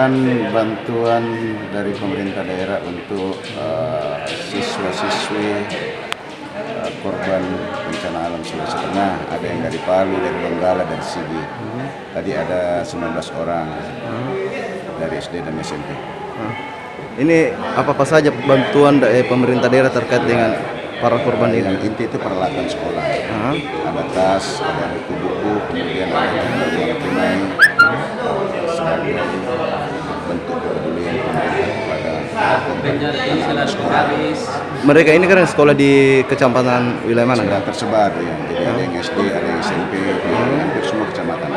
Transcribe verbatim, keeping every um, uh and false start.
menyalurkan bantuan dari pemerintah daerah untuk uh, siswa-siswi uh, korban bencana alam Sulawesi Tengah. Ada yang dari Palu, dari Donggala, dari Sigi. Tadi ada sembilan belas orang dari S D dan S M P. Ini apa-apa saja bantuan dari pemerintah daerah terkait dengan para korban ini? Yang inti itu peralatan sekolah. Aha. Ada tas, ada buku-buku, kemudian ada tunai-tunai sebagai bentuk kepedulian pemerintah kepada sekolah. Mereka ini kan sekolah di kecamatan wilayah mana? Sudah tersebar ya. Jadi ada yang S D, ada yang S M P, di hampir semua kecamatan.